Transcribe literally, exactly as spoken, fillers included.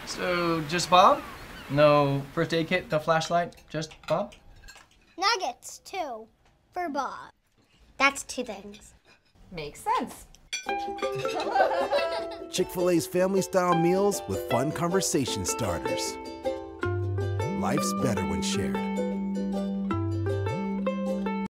So, just Bob? No first aid kit, no flashlight, just Bob? Nuggets, too, for Bob. That's two things. Makes sense. Chick-fil-A's family-style meals with fun conversation starters. Life's better when shared.